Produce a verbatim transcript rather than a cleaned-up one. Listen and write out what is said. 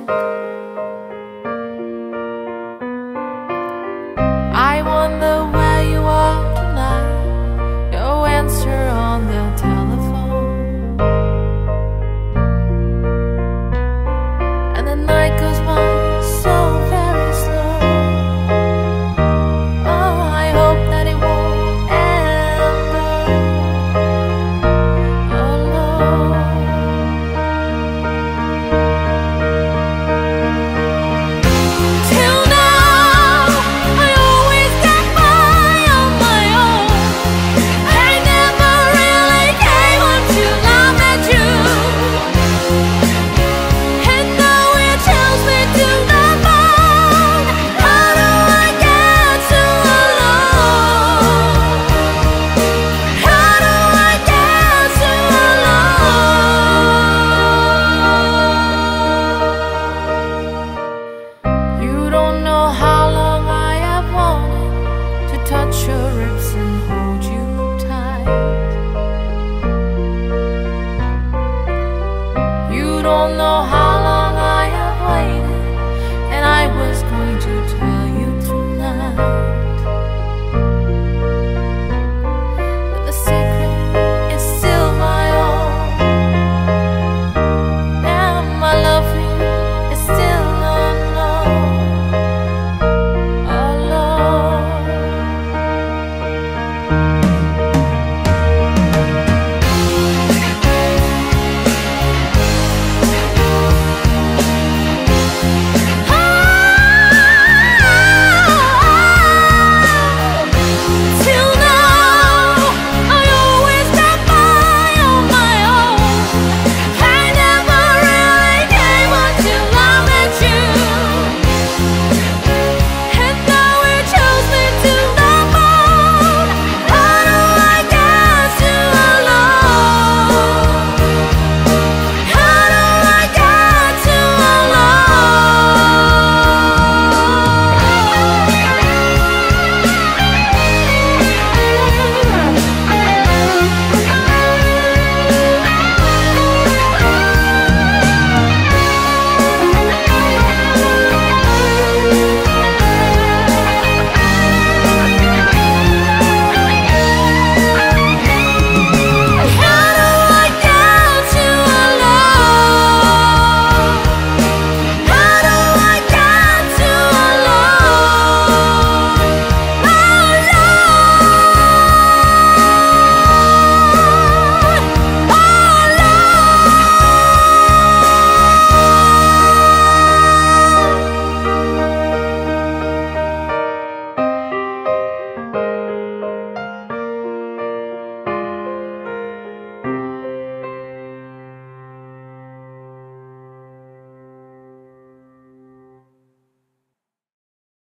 I wonder where you are tonight. No answer on the telephone, and the night goes by so very slow. Oh, I hope that it won't end alone. Till now, I always get by on my own. I never really came on to laugh at you, and now it chills me to the bone. How do I get so alone? How do I get so alone? You don't know how long I have wanted to touch your lips and hold you tight. You don't know how long I have waited